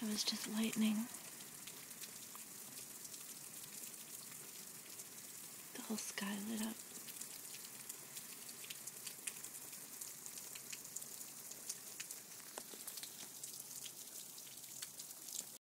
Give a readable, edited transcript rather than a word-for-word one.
It was just lightning. The whole sky lit up.